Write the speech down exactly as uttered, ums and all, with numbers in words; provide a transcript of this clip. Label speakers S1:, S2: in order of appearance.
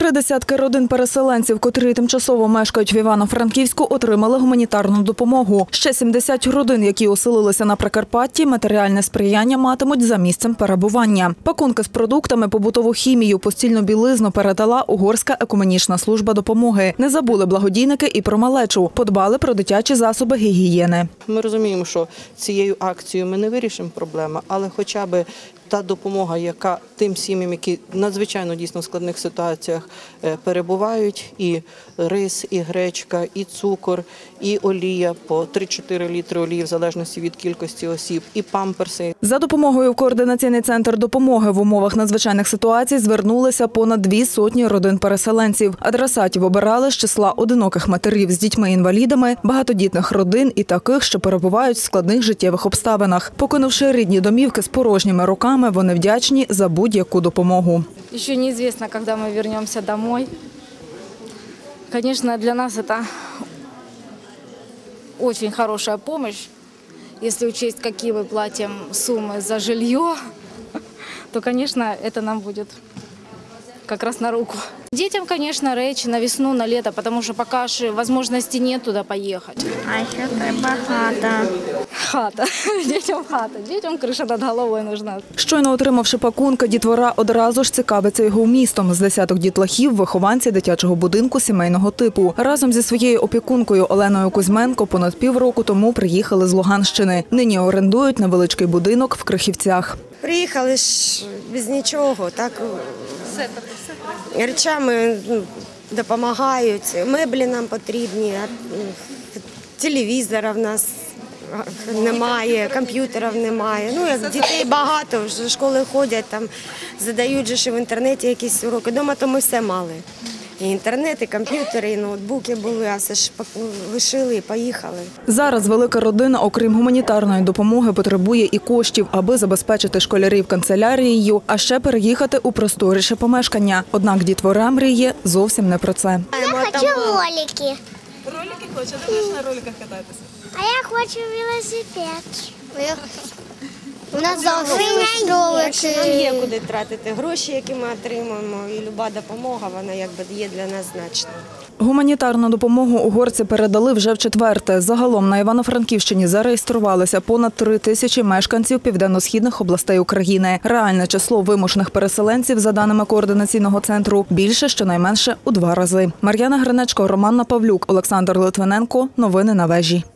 S1: Три десятки родин-переселенців, котрі тимчасово мешкають в Івано-Франківську, отримали гуманітарну допомогу. Ще сімдесят родин, які оселилися на Прикарпатті, матеріальне сприяння матимуть за місцем перебування. Пакунки з продуктами, побутову хімію, постільну білизну передала Угорська екуменічна служба допомоги. Не забули благодійники і про малечу. Подбали про дитячі засоби гігієни.
S2: Ми розуміємо, що цією акцією ми не вирішимо проблему, але хоча б та допомога, яка тим сім'ям, які надзвичайно дійсно в складних ситуаціях перебувають, і рис, і гречка, і цукор, і олія, по три-чотири літри олії в залежності від кількості осіб, і памперси.
S1: За допомогою в Координаційний центр допомоги в умовах надзвичайних ситуацій звернулися понад дві сотні родин-переселенців. Адресатів обирали з числа одиноких матерів з дітьми-інвалідами, багатодітних родин і таких, що перебувають в складних життєвих обставинах. Покинувши рідні домівки з порожніми руками, вони вдячні за будь-яку допомогу.
S3: Ще неізвісно, коли ми повернемося додому. Звісно, для нас це дуже хороша допомога. Якщо учесть, які ми платимо суми за житло, то, звісно, це нам буде якраз на руку. Детям, конечно, речь на весну, на лето, потому что пока же возможности нет туда поехать.
S4: А ще треба хата.
S3: Хата. Дітям хата. Дітям криша над головою нужна.
S1: Щойно отримавши пакунки, дітвора одразу ж цікавиться його вмістом. З десяток дітлахів – вихованці дитячого будинку сімейного типу. Разом зі своєю опікункою Оленою Кузьменко понад півроку тому приїхали з Луганщини. Нині орендують невеличкий будинок в Крихівцях.
S5: Приїхали ж без нічого, так речами допомагають, меблі нам потрібні, телевізора в нас немає, комп'ютерів немає. Ну, як дітей багато, вже школи ходять, там задають же в інтернеті якісь уроки. Дома то ми все мали. І інтернет, і комп'ютери, і ноутбуки були, а все ж лишили і поїхали.
S1: Зараз велика родина, окрім гуманітарної допомоги, потребує і коштів, аби забезпечити школярів канцелярією, а ще переїхати у просторіше помешкання. Однак дітвора мріє зовсім не про це.
S4: Я хочу ролики.
S2: Ролики хочеш? А ти хочеш на роликах кататися?
S4: А я хочу велосипед. У нас завжди
S5: Якщо нам є куди тратити гроші, які ми отримуємо, і люба допомога, вона якби є для нас значна.
S1: Гуманітарну допомогу угорці передали вже вчетверте. Загалом на Івано-Франківщині зареєструвалися понад три тисячі мешканців південно-східних областей України. Реальне число вимушених переселенців, за даними Координаційного центру, більше щонайменше у два рази. Мар'яна Гринечко, Роман Павлюк, Олександр Литвиненко. Новини на вежі.